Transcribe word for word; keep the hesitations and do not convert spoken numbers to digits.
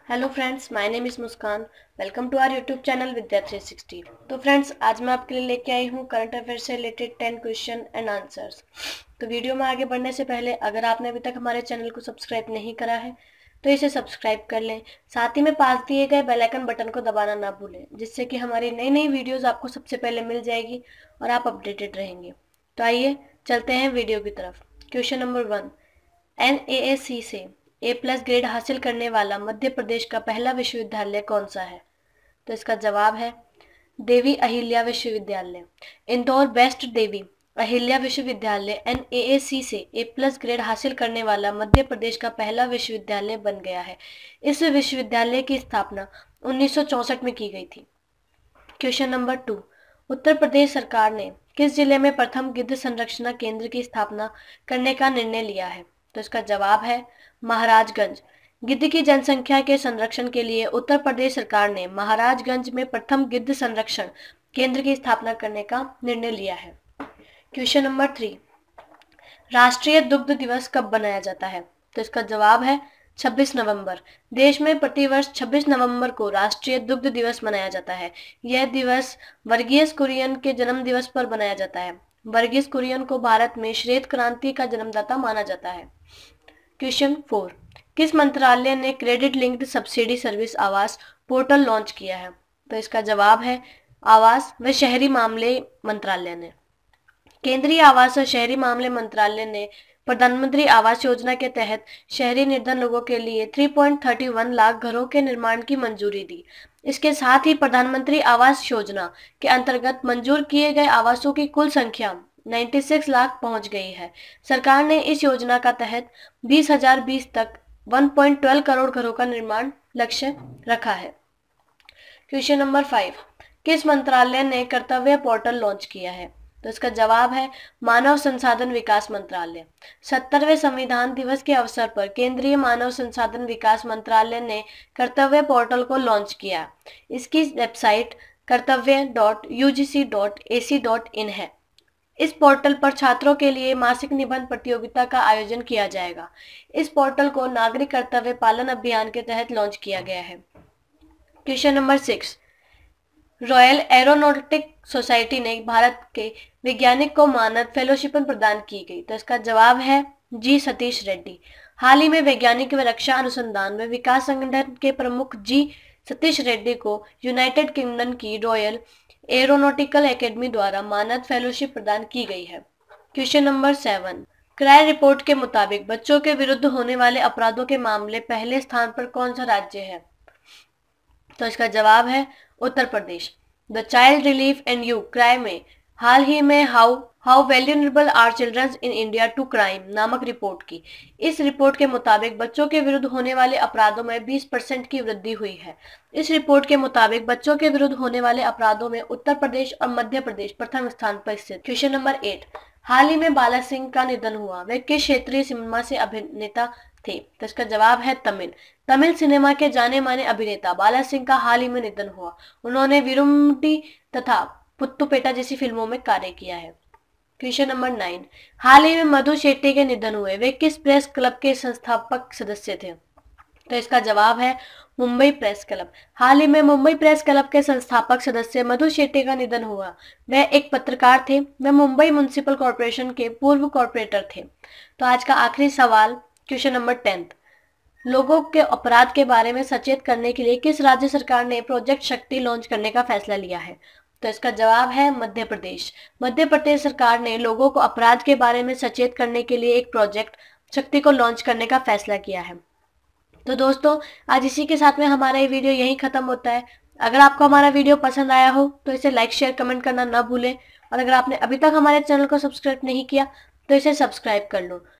Hello friends, my name is Muskan. Welcome to our YouTube channel Vidya three sixty. तो friends, आज मैं आपके लिए लेके आई हूँ करंट अफेयर से related ten question and answers. तो वीडियो में आगे बढ़ने से पहले अगर आपने अभी तक हमारे चैनल को सब्सक्राइब नहीं करा है तो इसे सब्सक्राइब कर लें। साथ ही में पास दिए गए बेल आइकन बटन को दबाना ना भूलें, जिससे कि हमारी नई नई वीडियोज़ आपको सबसे पहले मिल जाएगी और आप अपडेटेड रहेंगे। तो आइए चलते हैं वीडियो की तरफ। Question number one, N A A C से ए प्लस ग्रेड हासिल करने वाला मध्य प्रदेश का पहला विश्वविद्यालय कौन सा है? तो इसका जवाब है देवी अहिल्या विश्वविद्यालय। इंदौर बेस्ट देवी अहिल्या विश्वविद्यालय एन ए ए सी से ए प्लस ग्रेड हासिल करने वाला मध्य प्रदेश का पहला विश्वविद्यालय बन गया है। इस विश्वविद्यालय की स्थापना उन्नीस सौ चौसठ में की गई थी। Question number two, Uttar Pradesh सरकार ने किस जिले में प्रथम गिद्ध संरक्षण केंद्र की स्थापना करने का निर्णय लिया है? तो इसका जवाब है महाराजगंज। गिद्ध की जनसंख्या के संरक्षण के लिए उत्तर प्रदेश सरकार ने महाराजगंज में प्रथम गिद्ध संरक्षण केंद्र की स्थापना करने का निर्णय लिया है। क्वेश्चन नंबर थ्री, राष्ट्रीय दुग्ध दिवस कब मनाया जाता है? तो इसका जवाब है छब्बीस नवंबर। देश में प्रतिवर्ष छब्बीस नवंबर को राष्ट्रीय दुग्ध दिवस मनाया जाता है। यह दिवस वर्गीस कुरियन के जन्म दिवस पर मनाया जाता है। वर्गीस कुरियन को भारत में श्वेत क्रांति का जन्मदाता माना जाता है। क्वेश्चन फोर, किस मंत्रालय ने credit linked subsidy service Awas portal launch किया है? तो इसका जवाब है आवास व शहरी मामले मंत्रालय ने। केंद्रीय आवास और शहरी मामले मंत्रालय ने प्रधानमंत्री आवास योजना के तहत शहरी निर्धन लोगों के लिए तीन पॉइंट तीन एक लाख घरों के निर्माण की मंजूरी दी। इसके साथ ही प्रधानमंत्री आवास योजना के अंतर्गत मंजूर किए गए आवासों की कुल संख्या छियानवे लाख पहुंच गई है। सरकार ने इस योजना का तहत बीस हजार बीस तक एक पॉइंट एक दो करोड़ घरों का निर्माण लक्ष्य रखा है। क्वेश्चन नंबर फाइव, किस मंत्रालय ने कर्तव्य पोर्टल लॉन्च किया है? तो इसका जवाब है मानव संसाधन विकास मंत्रालय। सत्तरवें संविधान दिवस के अवसर पर केंद्रीय मानव संसाधन विकास मंत्रालय ने कर्तव्य पोर्टल को लॉन्च किया। इसकी website Kartavya dot U G C dot A C dot in है। इस पोर्टल पर छात्रों के लिए मासिक निबंध प्रतियोगिता का आयोजन किया जाएगा। इस पोर्टल को नागरिक कर्तव्य पालन अभियान के तहत लॉन्च किया गया है। Question number six, royal aeronautic society ने भारत के वैज्ञानिक को मानद फेलोशिप प्रदान की गई। तो इसका जवाब है जी सतीश रेड्डी। हाल ही में वैज्ञानिक व रक्षा अनुसंधान व विकास संगठन के प्रमुख जी सतीश रेड्डी को यूनाइटेड किंगडम की रॉयल एरोनॉटिकल एकेडमी द्वारा मानद फेलोशिप प्रदान की गई है। Question number seven, CRY report के मुताबिक बच्चों के विरुद्ध होने वाले अपराधों के मामले पहले स्थान पर कौन सा राज्य है? तो इसका जवाब है Uttar Pradesh. The child relief and you CRY में हाल ही में how how vulnerable are childrens in India to crime नामक रिपोर्ट की। इस रिपोर्ट के मुताबिक बच्चों के विरुद्ध होने वाले अपराधों में बीस परसेंट की वृद्धि हुई है। इस रिपोर्ट के मुताबिक बच्चों के विरुद्ध होने वाले अपराधों में उत्तर प्रदेश और मध्य प्रदेश प्रथम स्थान पर स्थित। क्वेश्चन नंबर एट, हाल ही में बाला सिंह का निधन हुआ, वे किस क्षेत्रीय सिनेमा से अभिनेता थे? तो इसका जवाब है तमिल। तमिल सिनेमा के जाने माने अभिनेता बाला सिंह का हाल ही में निधन हुआ। उन्होंने विरुमुटी तथा पुत्तुपेटा जैसी फिल्मों में कार्य किया है। क्वेश्चन नंबर नाइन, हाल ही में मधु शेट्टी के निधन हुए, वे किस प्रेस क्लब के संस्थापक सदस्य थे? तो इसका जवाब है मुंबई प्रेस क्लब। हाल ही में मुंबई प्रेस क्लब के संस्थापक सदस्य मधु शेट्टी का निधन हुआ। वह एक पत्रकार थे। वह मुंबई म्युनिसिपल कॉर्पोरेशन के पूर्व कॉर्पोरेटर थे। तो आज का आखिरी सवाल, क्वेश्चन नंबर टेंथ, लोगों के अपराध के बारे में सचेत करने के लिए किस राज्य सरकार ने प्रोजेक्ट शक्ति लॉन्च करने का फैसला लिया है? तो इसका जवाब है मध्य प्रदेश। मध्य प्रदेश सरकार ने लोगों को अपराध के बारे में सचेत करने के लिए एक प्रोजेक्ट शक्ति को लॉन्च करने का फैसला किया है। तो दोस्तों, आज इसी के साथ में हमारा ये वीडियो यहीं खत्म होता है। अगर आपको हमारा वीडियो पसंद आया हो तो इसे लाइक शेयर कमेंट करना ना भूलें, और अगर आपने अभी तक हमारे चैनल को सब्सक्राइब नहीं किया तो इसे सब्सक्राइब कर लो।